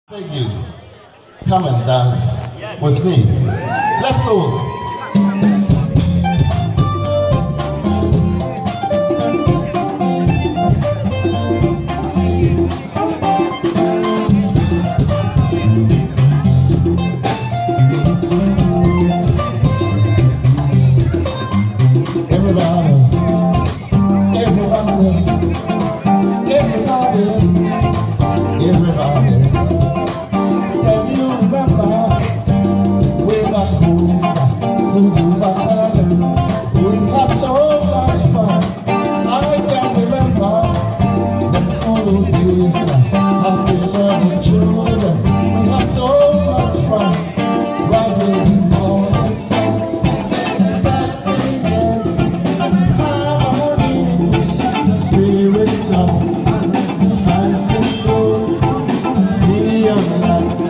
Beg you, come and dance with me. Let's go. Everybody, everybody, everybody, everybody. Can you remember way back home? We had so much fun. I can remember the old days, happy loving children. We had so much fun. Rising in the morning sun, and back singing harmony, the spirits of dancing through the young life.